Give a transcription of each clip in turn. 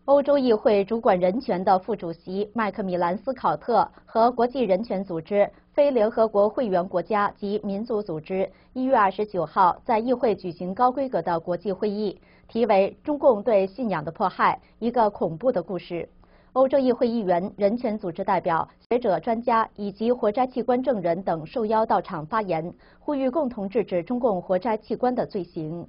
欧洲议会主管人权的副主席麦克米兰斯考特和国际人权组织、非联合国会员国家及民族组织1月29号在议会举行高规格的国际会议，题为《中共对信仰的迫害：一个恐怖的故事》。欧洲议会议员、人权组织代表、学者、专家以及活摘器官证人等受邀到场发言，呼吁共同制止中共活摘器官的罪行。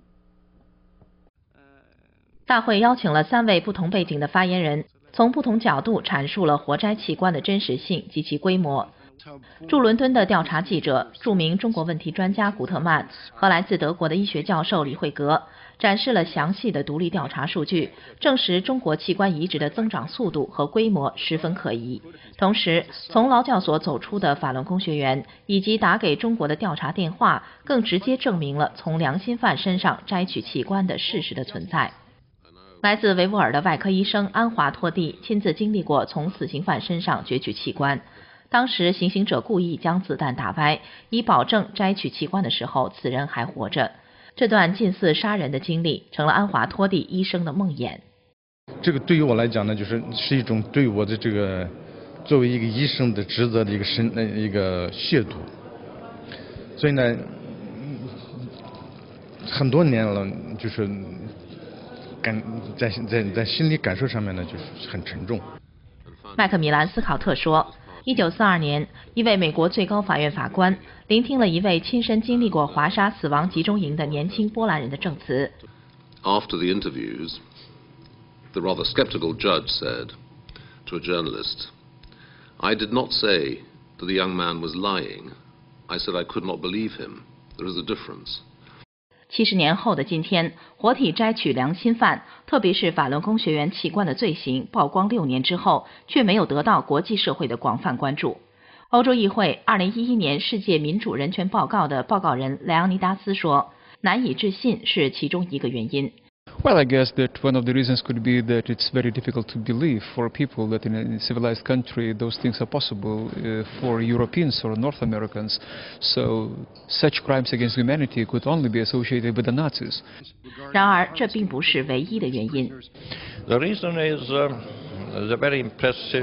大会邀请了3位不同背景的发言人，从不同角度阐述了活摘器官的真实性及其规模。驻伦敦的调查记者、著名中国问题专家古特曼和来自德国的医学教授李惠格展示了详细的独立调查数据，证实中国器官移植的增长速度和规模十分可疑。同时，从劳教所走出的法轮功学员以及打给中国的调查电话，更直接证明了从良心犯身上摘取器官的事实的存在。来自维吾尔的外科医生安华托蒂亲自经历过从死刑犯身上攫取器官，当时行刑者故意将子弹打歪，以保证摘取器官的时候此人还活着。这段近似杀人的经历成了安华托蒂医生的梦魇。 这个对于我来讲呢，是一种对我的这个作为一个医生的职责的一个亵渎。所以呢，很多年了，就是在心理感受上面呢，就是很沉重。 麦克米兰斯考特说，1942年，一位美国最高法院法官聆听了一位亲身经历过华沙死亡集中营的年轻波兰人的证词。 After the interviews, the rather skeptical judge said to a journalist, "I did not say that the young man was lying. I said I could not believe him. There is a difference." 70年后的今天，活体摘取良心犯，特别是法轮功学员器官的罪行曝光6年之后，却没有得到国际社会的广泛关注。欧洲议会2011年世界民主人权报告的报告人莱昂尼达斯说，难以置信是其中一个原因。 Well, I guess that one of the reasons could be that it's very difficult to believe for people that in a civilized country those things are possible for Europeans or North Americans. So such crimes against humanity could only be associated with the Nazis. 然而，这并不是唯一的原因。 The reason is the very impressive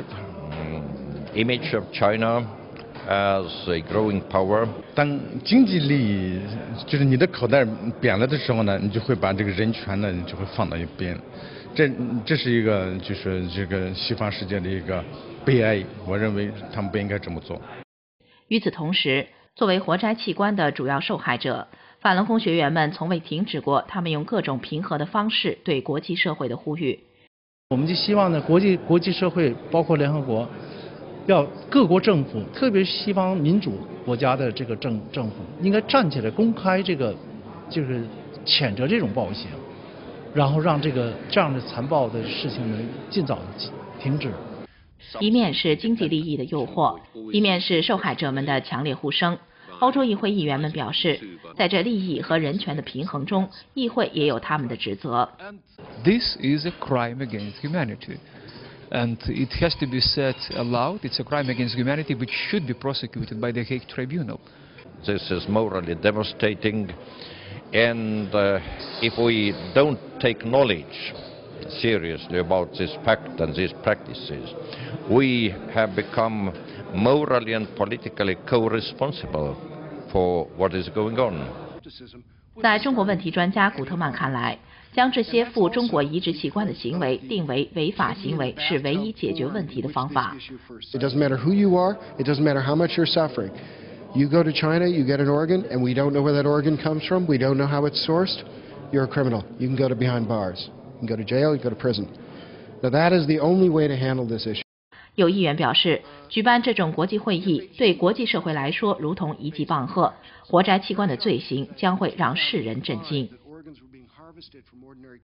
image of China as a growing power. 当经济利益就是你的口袋扁了的时候呢，你就会把这个人权呢，你就会放到一边。这是一个就是这个西方世界的一个悲哀，我认为他们不应该这么做。 与此同时，作为活摘器官的主要受害者，法轮功学员们从未停止过他们用各种平和的方式对国际社会的呼吁。 我们就希望呢，国际社会包括联合国。要各国政府，特别是西方民主国家的这个政府，应该站起来公开就是谴责这种暴行，然后让这样的残暴的事情能尽早停止。 一面是经济利益的诱惑，一面是受害者们的强烈呼声。欧洲议会议员们表示，在这利益和人权的平衡中，议会也有他们的职责。 This is a crime against humanity. And it has to be said aloud, it's a crime against humanity which should be prosecuted by the Hague Tribunal. This is morally devastating, and if we don't take knowledge seriously about this fact and these practices, we have become morally and politically co-responsible for what is going on. 在中国问题专家古特曼看来，将这些赴中国移植器官的行为定为违法行为是唯一解决问题的方法。 It doesn't matter who you are, it doesn't matter how much you're suffering. You go to China, you get an organ, and we don't know where that organ comes from, we don't know how it's sourced, you're a criminal. You can go to behind bars. You can go to jail, you can go to prison. Now that is the only way to handle this issue. 有议员表示，举办这种国际会议对国际社会来说如同一记棒喝，活摘器官的罪行将会让世人震惊。